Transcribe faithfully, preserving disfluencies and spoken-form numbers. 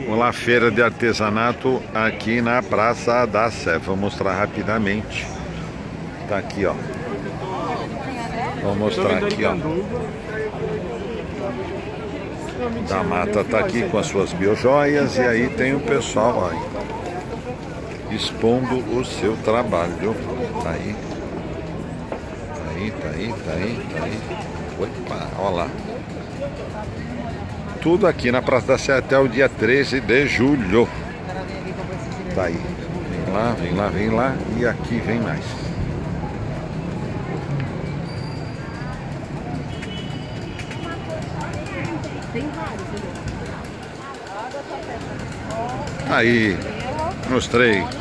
Uma feira de artesanato aqui na Praça da Sé. Vou mostrar rapidamente. Tá aqui, ó. Vou mostrar aqui, ó. Da Mata tá aqui com as suas biojoias. E aí tem o pessoal aí expondo o seu trabalho. Tá aí. Tá aí, tá aí, tá aí, tá aí. Opa, olha lá. Tudo aqui na Praça da Sé até o dia treze de julho. Tá aí. Vem lá, vem lá, vem lá. E aqui vem mais. Aí, mostrei.